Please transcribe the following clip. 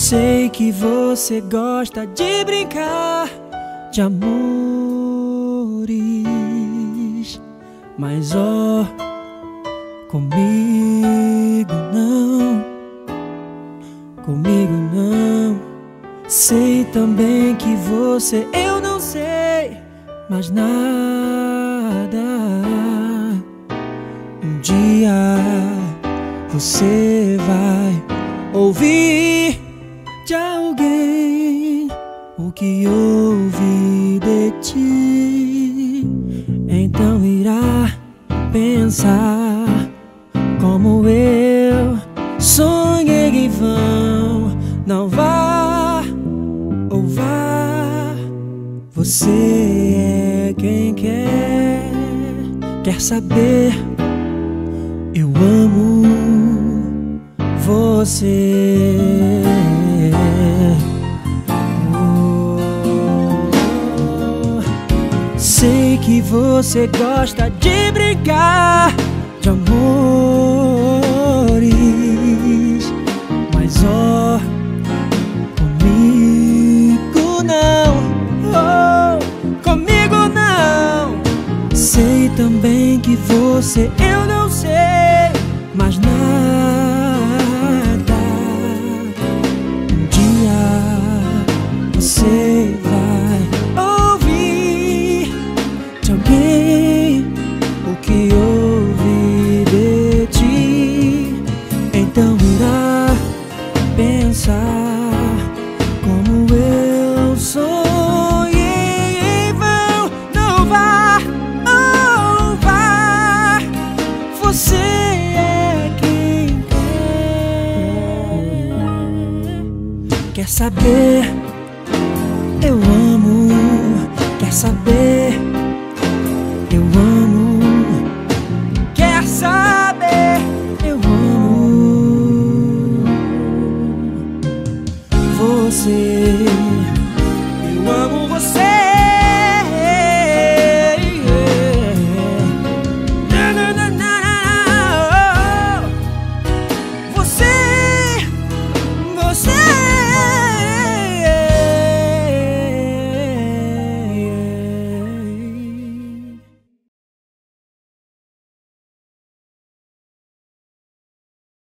Sei que você gosta de brincar de amores, mas ó, comigo não, comigo não. Sei também que você, eu não sei mais nada. Um dia você vai ouvir de alguém o que ouvi de ti. Então irá pensar como eu sonhei em vão. Não vá ou vá, você é quem quer saber. Eu amo você. Sei que você gosta de brincar de amores, mas ó, comigo não, oh, comigo não. Sei também que você, eu não sei mais nada. Um dia você vai ouvir de alguém o que ouvi de ti. Então irá pensar como eu sonhei em vão. Não vá, oh, vá, você é quem quer saber.